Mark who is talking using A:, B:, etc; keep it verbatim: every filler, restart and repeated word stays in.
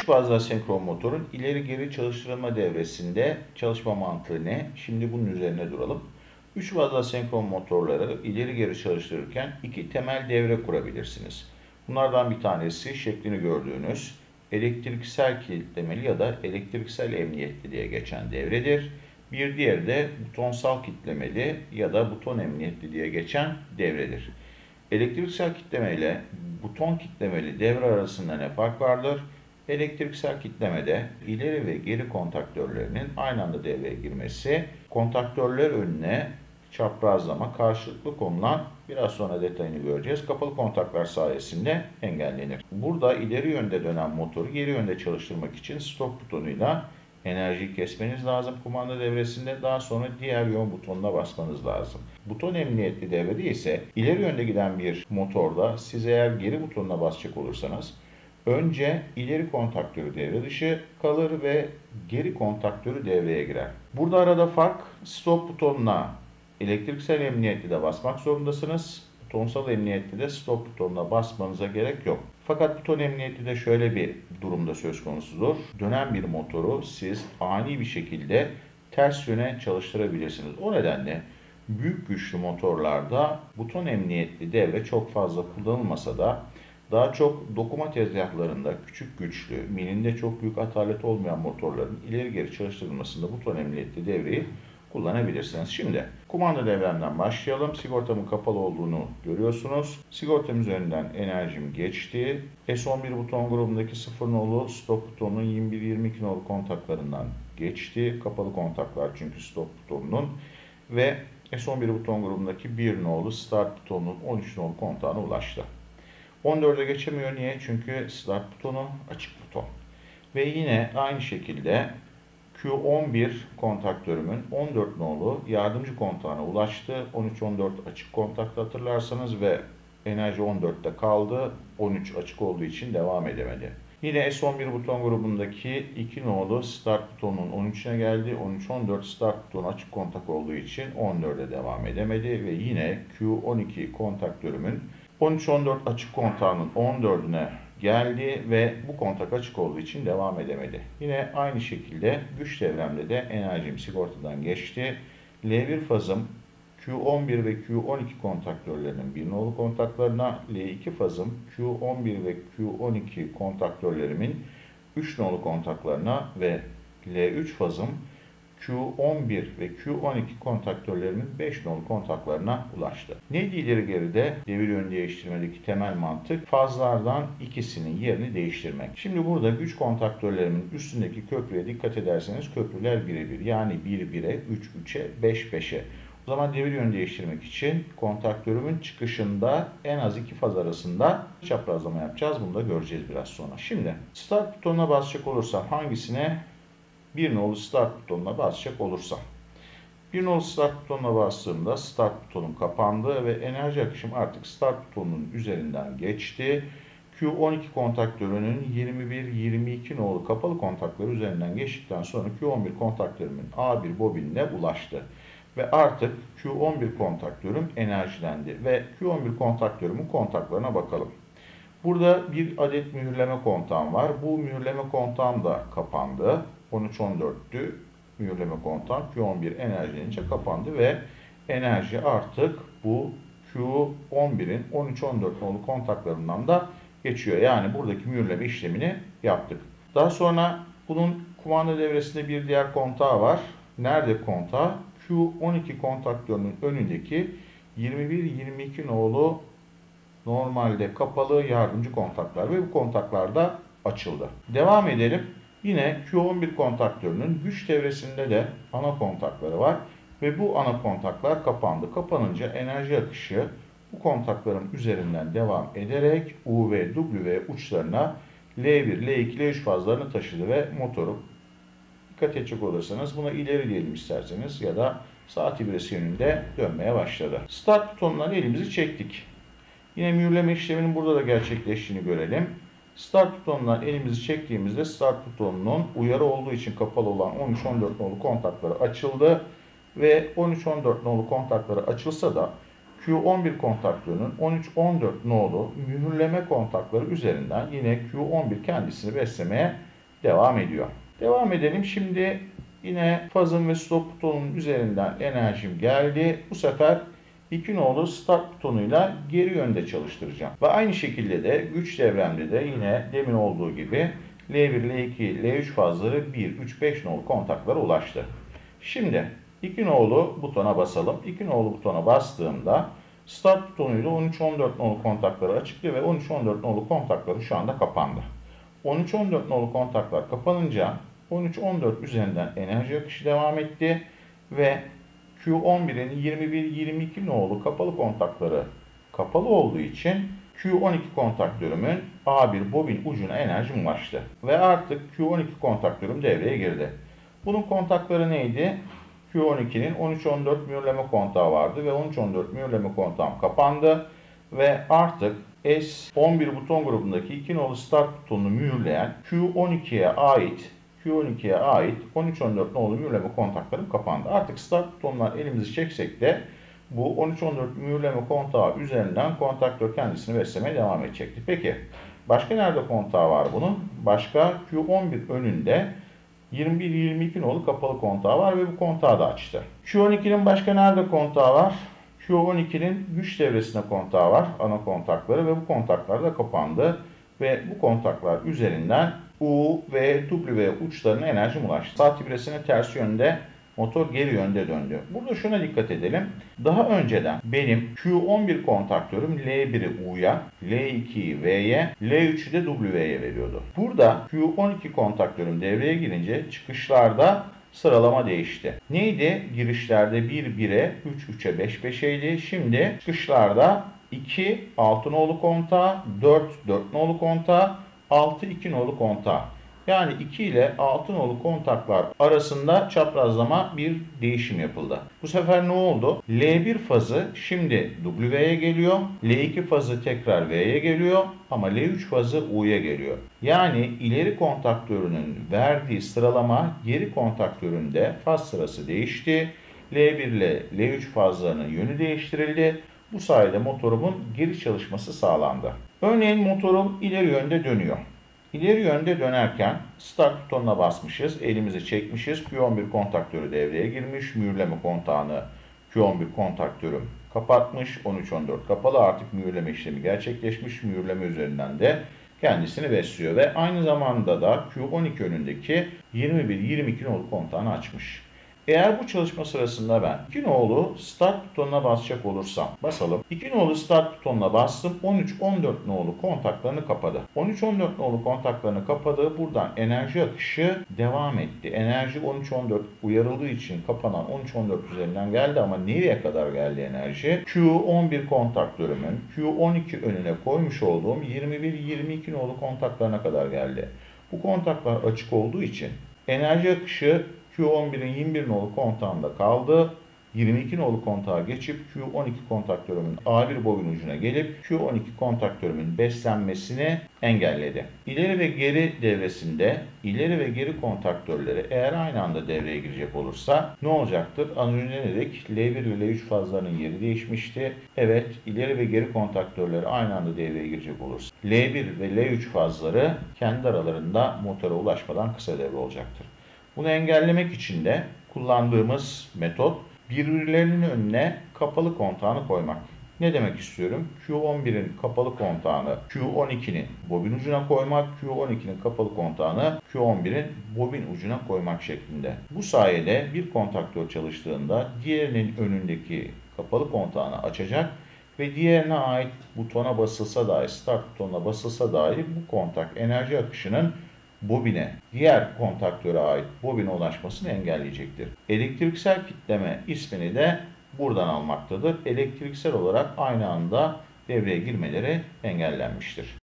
A: üç fazla senkron motorun ileri geri çalıştırılma devresinde çalışma mantığı ne? Şimdi bunun üzerine duralım. üç fazla senkron motorları ileri geri çalıştırırken iki temel devre kurabilirsiniz. Bunlardan bir tanesi şeklini gördüğünüz elektriksel kilitlemeli ya da elektriksel emniyetli diye geçen devredir. Bir diğeri de butonsal kilitlemeli ya da buton emniyetli diye geçen devredir. Elektriksel kitleme ile buton kitlemeli devre arasında ne fark vardır? Elektriksel kitlemede ileri ve geri kontaktörlerinin aynı anda devreye girmesi, kontaktörler önüne çaprazlama karşılıklı konulan, biraz sonra detayını göreceğiz, kapalı kontaklar sayesinde engellenir. Burada ileri yönde dönen motoru geri yönde çalıştırmak için stop butonuyla enerjiyi kesmeniz lazım kumanda devresinde. Daha sonra diğer yön butonuna basmanız lazım. Buton emniyetli devrede ise ileri yönde giden bir motorda siz eğer geri butonuna basacak olursanız önce ileri kontaktörü devre dışı kalır ve geri kontaktörü devreye girer. Burada arada fark, stop butonuna elektriksel emniyetli de basmak zorundasınız. Butonsal emniyetli de stop butonuna basmanıza gerek yok. Fakat buton emniyetli de şöyle bir durumda söz konusudur. Dönen bir motoru siz ani bir şekilde ters yöne çalıştırabilirsiniz. O nedenle büyük güçlü motorlarda buton emniyetli devre çok fazla kullanılmasa da daha çok dokuma tezgahlarında küçük güçlü, milinde çok büyük atalet olmayan motorların ileri geri çalıştırılmasında buton emniyetli devreyi kullanabilirsiniz. Şimdi kumanda devremden başlayalım. Sigortamın kapalı olduğunu görüyorsunuz. Sigortam üzerinden enerjim geçti. S on bir buton grubundaki sıfır nolu stop butonunun yirmi bir yirmi iki nolu kontaklarından geçti. Kapalı kontaklar çünkü stop butonunun ve S on bir buton grubundaki bir nolu start butonunun on üç nolu kontağına ulaştı. on dörde geçemiyor. Niye? Çünkü start butonu açık buton. Ve yine aynı şekilde Q on bir kontaktörümün on dört nolu yardımcı kontağına ulaştı. on üç on dört açık kontakta hatırlarsanız ve enerji on dörtte kaldı. on üç açık olduğu için devam edemedi. Yine S on bir buton grubundaki iki nolu start butonunun on üçüne geldi. on üç on dört start butonu açık kontak olduğu için on dörde devam edemedi. Ve yine Q on iki kontaktörümün on üç on dört açık kontağının on dördüne geldi ve bu kontak açık olduğu için devam edemedi. Yine aynı şekilde güç devremde de enerjim sigortadan geçti. L bir fazım Q on bir ve Q on iki kontaktörlerinin bir nolu kontaklarına, L iki fazım Q on bir ve Q on iki kontaktörlerimin üç nolu kontaklarına ve L üç fazım Q on bir ve Q on iki kontaktörlerimin beş nolu kontaklarına ulaştı. Neydi ileri geride devir yön değiştirmedeki temel mantık? Fazlardan ikisinin yerini değiştirmek. Şimdi burada güç kontaktörlerimin üstündeki köprüye dikkat ederseniz köprüler birebir. Yani bir bire, üç üçe, beş beşe. O zaman devir yön değiştirmek için kontaktörümün çıkışında en az iki faz arasında çaprazlama yapacağız. Bunu da göreceğiz biraz sonra. Şimdi start butonuna basacak olursam hangisine? bir nolu start butonuna basacak olursam. bir nolu start butonuna bastığımda start butonum kapandı ve enerji akışım artık start butonunun üzerinden geçti. Q on iki kontaktörünün yirmi bir yirmi iki nolu kapalı kontakları üzerinden geçtikten sonra Q on bir kontaktörümün A bir bobinine ulaştı. Ve artık Q on bir kontaktörüm enerjilendi ve Q on bir kontaktörümün kontaklarına bakalım. Burada bir adet mühürleme kontağım var. Bu mühürleme kontağım da kapandı. on üç on dörttü mühürleme kontağım. Q on bir enerjilenince kapandı ve enerji artık bu Q on birin on üç on dört nolu kontaklarından da geçiyor. Yani buradaki mühürleme işlemini yaptık. Daha sonra bunun kumanda devresinde bir diğer kontağı var. Nerede kontağı? Q on iki kontaktörünün önündeki yirmi bir yirmi iki nolu normalde kapalı yardımcı kontaklar ve bu kontaklar da açıldı. Devam edelim. Yine Q on bir kontaktörünün güç devresinde de ana kontakları var ve bu ana kontaklar kapandı. Kapanınca enerji akışı bu kontakların üzerinden devam ederek U ve W uçlarına L bir, L iki, L üç fazlarını taşıdı ve motoru dikkat edecek olursanız buna ileri diyelim isterseniz ya da saat ibresi yönünde dönmeye başladı. Start butonundan elimizi çektik. Yine mühürleme işleminin burada da gerçekleştiğini görelim. Start butonundan elimizi çektiğimizde start butonunun uyarı olduğu için kapalı olan on üç on dört nolu kontakları açıldı. Ve on üç on dört nolu kontakları açılsa da Q on bir kontaktörünün on üç on dört nolu mühürleme kontakları üzerinden yine Q on bir kendisini beslemeye devam ediyor. Devam edelim. Şimdi yine fazın ve stop butonunun üzerinden enerjim geldi. Bu sefer iki nolu start butonuyla geri yönde çalıştıracağım. Ve aynı şekilde de güç devremde de yine demin olduğu gibi L bir, L iki, L üç fazları bir, üç, beş nolu kontaklara ulaştı. Şimdi iki nolu butona basalım. iki nolu butona bastığımda start butonuyla on üç on dört nolu kontakları açıktı ve on üç on dört nolu kontakları şu anda kapandı. on üç on dört nolu kontaklar kapanınca on üç on dört üzerinden enerji akışı devam etti ve Q on bir'in yirmi bir yirmi iki nolu kapalı kontakları kapalı olduğu için Q on iki kontaktörümün A bir bobin ucuna enerjim ulaştı. Ve artık Q on iki kontaktörüm devreye girdi. Bunun kontakları neydi? Q on ikinin on üç on dört mühürleme kontağı vardı ve on üç on dört mühürleme kontağım kapandı. Ve artık S on bir buton grubundaki iki nolu start butonunu mühürleyen Q on iki'ye ait Q on iki'ye ait on üç on dört nolu mühürleme kontaklarım kapandı. Artık start butonundan elimizi çeksek de bu on üç on dört mühürleme kontağı üzerinden kontaktör kendisini beslemeye devam edecekti. Peki başka nerede kontağı var bunun? Başka Q on bir önünde yirmi bir yirmi iki nolu kapalı kontağı var ve bu kontağı da açtı. Q on ikinin başka nerede kontağı var? Q on ikinin güç devresine kontağı var, ana kontakları, ve bu kontaklar da kapandı. Ve bu kontaklar üzerinden U ve W uçlarına enerjim ulaştı. Saat ibresinin ters yönde, motor geri yönde döndü. Burada şuna dikkat edelim. Daha önceden benim Q on bir kontaktörüm L bir'i U'ya, L iki'yi V'ye, L üç'ü de W'ye veriyordu. Burada Q on iki kontaktörüm devreye girince çıkışlarda sıralama değişti. Neydi? Girişlerde bir bir'e, üç üç'e, beş beş'eydi. Şimdi çıkışlarda iki altı nolu kontağı, dört dört nolu kontağı, altı iki nolu kontağı. Yani iki ile altı nolu kontaklar arasında çaprazlama bir değişim yapıldı. Bu sefer ne oldu? L bir fazı şimdi W'ye geliyor. L iki fazı tekrar V'ye geliyor. Ama L üç fazı U'ya geliyor. Yani ileri kontaktörünün verdiği sıralama geri kontaktöründe faz sırası değişti. L bir ile L üç fazlarının yönü değiştirildi. Bu sayede motorumun geri çalışması sağlandı. Örneğin motorum ileri yönde dönüyor. İleri yönde dönerken start butonuna basmışız, elimizi çekmişiz. Q on bir kontaktörü devreye girmiş. Mühürleme kontağını Q on bir kontaktörüm kapatmış. on üç on dört kapalı, artık mühürleme işlemi gerçekleşmiş. Mühürleme üzerinden de kendisini besliyor ve aynı zamanda da Q on iki önündeki yirmi bir yirmi iki nolu kontağını açmış. Eğer bu çalışma sırasında ben iki nolu start butonuna basacak olursam, basalım. iki nolu start butonuna bastım. on üç on dört nolu kontaklarını kapadı. on üç on dört nolu kontaklarını kapadı. Buradan enerji akışı devam etti. Enerji on üç on dört uyarıldığı için kapanan on üç on dört üzerinden geldi ama nereye kadar geldi enerji? Q on bir kontaktörümün Q on iki önüne koymuş olduğum yirmi bir yirmi iki nolu kontaklarına kadar geldi. Bu kontaklar açık olduğu için enerji akışı Q on bir'in yirmi bir nolu kontağında kaldı. yirmi iki nolu kontağa geçip Q on iki kontaktörümün A bir bobin ucuna gelip Q on iki kontaktörümün beslenmesini engelledi. İleri ve geri devresinde ileri ve geri kontaktörleri eğer aynı anda devreye girecek olursa ne olacaktır? Az önce ne dedik? L bir ve L üç fazlarının yeri değişmişti. Evet, ileri ve geri kontaktörleri aynı anda devreye girecek olursa L bir ve L üç fazları kendi aralarında motora ulaşmadan kısa devre olacaktır. Bunu engellemek için de kullandığımız metot birbirlerinin önüne kapalı kontağını koymak. Ne demek istiyorum? Q on bir'in kapalı kontağını Q on ikinin bobin ucuna koymak, Q on ikinin kapalı kontağını Q on bir'in bobin ucuna koymak şeklinde. Bu sayede bir kontaktör çalıştığında diğerinin önündeki kapalı kontağını açacak ve diğerine ait butona basılsa dahi, start butonuna basılsa dahi bu kontak enerji akışının bobine, diğer kontaktöre ait bobine ulaşmasını engelleyecektir. Elektriksel kitleme ismini de buradan almaktadır. Elektriksel olarak aynı anda devreye girmeleri engellenmiştir.